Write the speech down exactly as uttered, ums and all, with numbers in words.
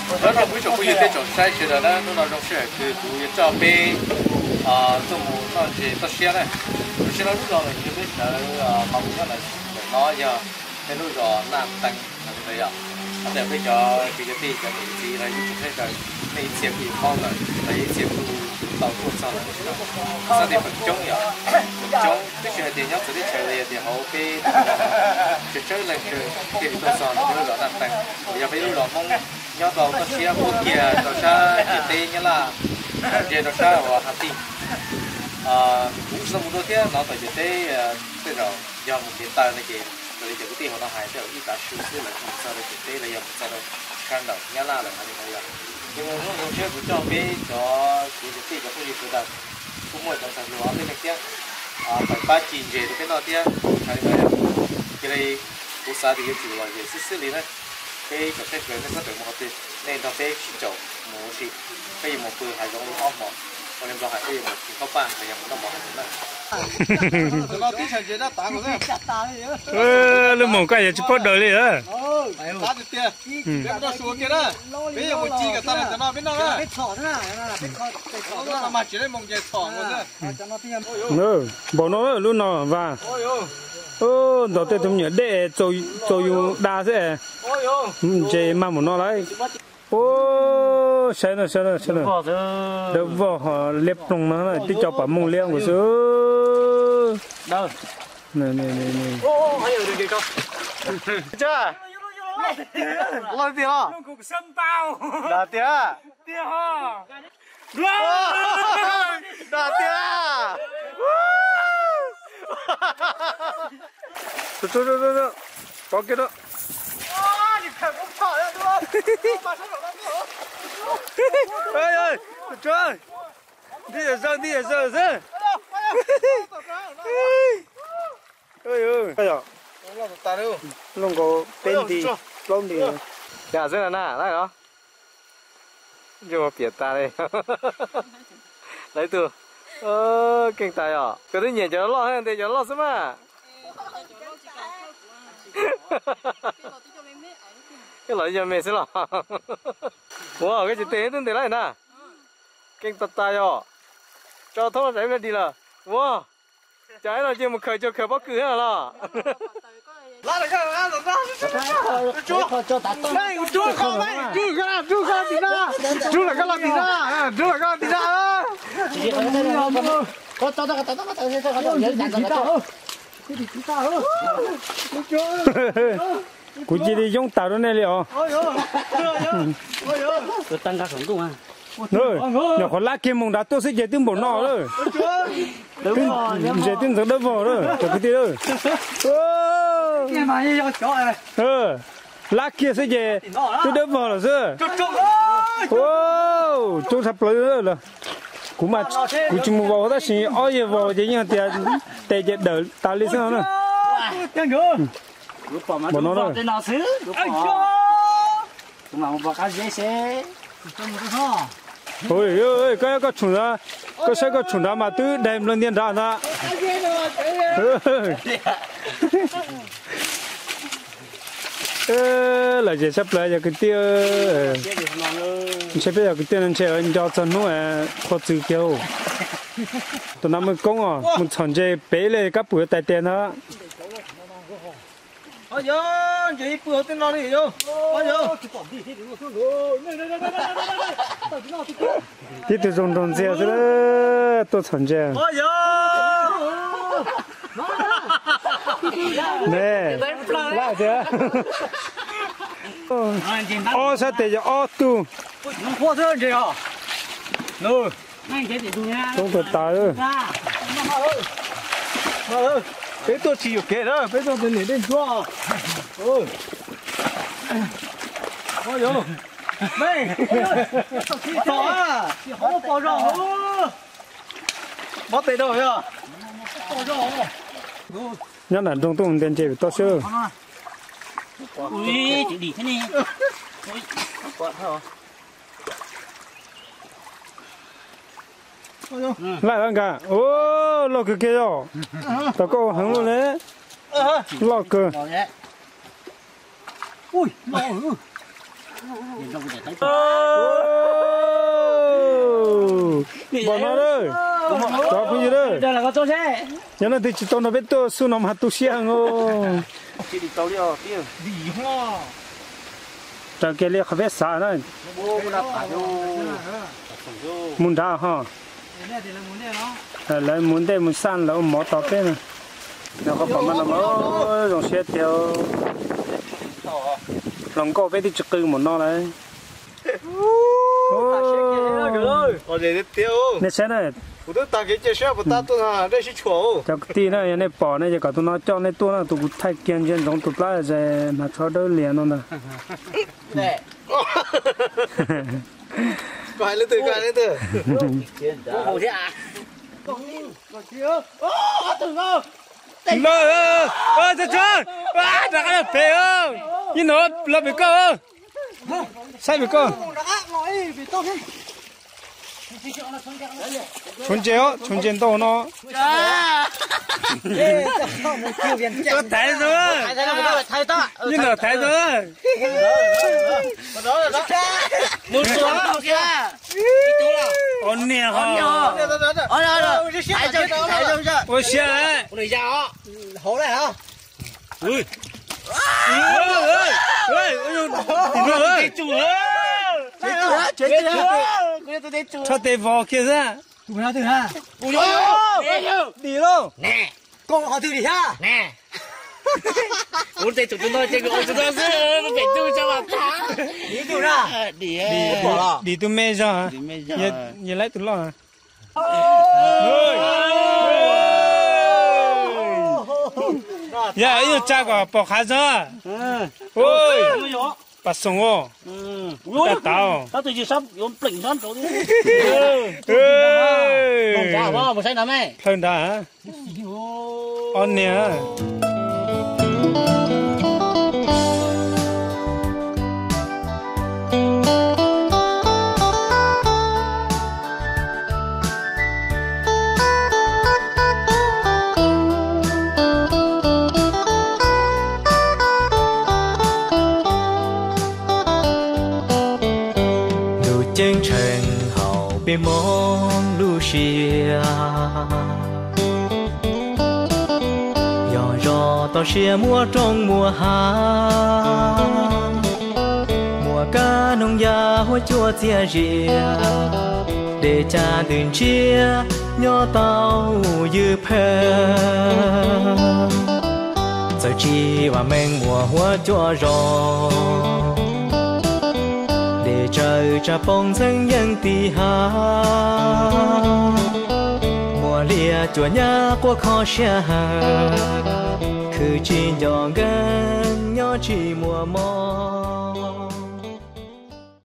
đó là buổi chiều buổi tết trồng sai chỉ là nó nó trồng saiคือดูจะไปอ่าจมูกnó chỉ tao xe này xe nó lúc đó là như thế là mong nó là nó giờ cái lúc đó làm tăng là thế à anh để bây giờ cái cái gì cái gì là như thế rồi mấy chiếc bị phong rồi mấy chiếc tàu cuốn sao rồi sao thì phần chống nhở chống tức là thì nhóc thì chơi thì thì họ cái chơi chơi là chơi cái đồ sòn cái đó làm tăng bây giờ bây giờ mong nhóc tàu tao xe buôn kia tao xa chỉ tê như là giờ tao xa và hạt ti à cũng xong một đôi thế nó phải chỉ tê tê rồi giờ một cái tay này kì rồi giờ cái tiền họ nó hại theo ít cả số số là không sao được chỉ tê là giờ một sao được khăn đầu nhá la là hay là vậy nhưng mà nó không chơi của cho bé cho cái cái tiền cái gì cũng được cũng mỗi trong sản lượng bên này kia à phải ba chín giờ thì cái nào kia hay là cái này của xã thì cái chủ là cái xí xí này này cái cái cái cái nó có được một cái nên nó bé chỉ chậu một gì cái gì một bữa hay giống ốc mỏ còn em lo hay cái gì một cái khóc pan hay giống nó mỏ hay thế này nó tí chẳng chế đã tán rồi ơ lúc mỏ cái gì chỉ bắt đời đi á tán được kia cái nó xuống kia đó bây giờ một chi cả ta là nó biết nó đó biết thọ thế nào biết thọ biết thọ nó mà chỉ lấy mông dây thọ rồi nữa bỏ nó luôn nó và ô đầu tiên tôi nhớ để tôi tôi dùng đa thế chế mà một nó lấy ô sai rồi sai rồi sai rồi đỡ vỏ họ lép trong nó này tí cho bà mông liang của số đâu này này này này ô hay ở đây cho chưa lo tiền à cục sâm bao đà tiền à tiền ha đà tiền à Tôi tôi tôi tôi có cái đó. Ơi ơi, trời, đi ở giờ đi ở giờ giờ. Ơi ơi, bây giờ, long có bên đi, long đi. Dạ giờ là nè, đây đó. Vô biệt ta đây. Lấy từ. Ơ, kinh tài à. Cái đấy nhảy cho nó lo hay để cho nó lo xem à. Cái loại giờ mẹ sẽ lo. Wow, cái gì thế tên thế này nè. Kinh tật tài à. Cho thôi là em đi là. Wow. Trái là chỉ một khởi cho khởi bắc cứ hết là. Lá này cái lá rồi đó. Chú cho tạt tông. Này, chú không này, chú cái chú cái tí ra. Chú là cái là tí ra. Chú là cái tí ra. chỉ có cái này có tao tao tao tao tao tao tao tao nhớ nhặt tao tao cái gì chúng ta hả cụ chỉ đi dùng tàu đó này liệu ôi ôi ôi ôi tôi tăng ca sống cùng à rồi nhỏ con lá kim mông đã tôi sẽ dễ tiếng bổ nọ rồi dễ tiếng rất đỡ vỏ rồi cho cái tí rồi cái mà như chó này ờ lá kia sẽ dễ tôi đỡ vỏ rồi chứ ô tôi sắp lấy rồi cú mà cú chỉ mua vào đó xin ôi giờ vào chỉ như tiền tiền chỉ đỡ tao lấy sao nữa bỏ nó rồi ôi ôi cái cái chuột đó cái sao cái chuột đó mà từ đem lên điện ra đó ơ là gì sắp lại giờ cái tiêu sắp bây giờ cái tiêu nên chơi anh cho chân nó khó chịu kiểu tụi nó mới công à một thằng chơi bé lên các bữa tại tiền đó ôi giời chị bữa tên nó đi vô ôi giời đi từ trong trong xe rồi tôi thằng chơi ôi giời nè lại chưa ô sao để cho ô tu nó khó thế gì hả rồi anh cái gì nha không có tài rồi bé tôi chỉ cái đó bé tôi tên này tên chua ôi ôi giời này to à hổ bò rò bó tay đâu hả bò rò nhớ là trong tụng tiền chơi to sơ ui chỉ đi thế này quạt hả lại ăn cả ô lo cái kia rồi tao có hứng luôn đấy lo cơ ui lo bỏ nó đây cho cái gì đây đây là con trâu xe nhớ là thì chỉ tao nó biết tôi su nằm hạt tu xiang ngô chỉ đi tàu đi à tiêu gì hoa cho cái liệt không biết sao nữa bố nó phải vô muốn ra ha lấy muốn đây muốn san là mỏ tao bên này nó có phải mà nó mới dùng xe theo lòng cô biết đi chụp cưng một nó đấy ở đây tiêu nè xe này 我都打给介绍不打多啊，这是错。 cho cái tí này này bỏ này cho cả tụi nó cho này tụi nó tụi thay kiên trên giống tụi ta rồi mà cho đỡ liền luôn nè. nè Coi lên từ coi lên từ. bố hồ thế à con con chưa ô từ đâu Nó ơ ơ cho cho à đã cái phê ơ như nó là bị cơ sai bị cơ chuẩn chéo chuẩn chéo đâu nó có thái rồi như nó thái rồi một số một kia ổn nè hả ôi ôi thái cho thái cho chưa ôi xe ôi giờ họ hổ này hả ui ôi ôi ôi ôi ôi chủ ơi chết chết chết chết cho tê vò kia ra tụi nào thử ha ui ôi đi luôn nè con họ thử đi ha nè ôi đây tụi tôi chơi cái chúng ta sẽ phải tu cho mà thắng đi kiểu nào đi đi tụi mẹ ra nhớ nhớ lấy tụi lo ya yêu cha có bỏ khá ra ôi bắt sông ô ta tao tao tự chỉ sắp用bình thân chỗ đi ê không sao không một sai lắm ấy hơn đã on nè chân trời hậu bên mong Lucia nhỏ gió to xia mùa trong mùa hạ mùa cá nông gia hoa chua chia rìa để cha đừng chia nhỏ tàu dư phê giờ chi và men mùa hoa chua gió để trời cha bông xanh dân tì hà mùa lìa chùa nhà qua khó xa khứ chi nhỏ gần nhỏ chỉ mùa mò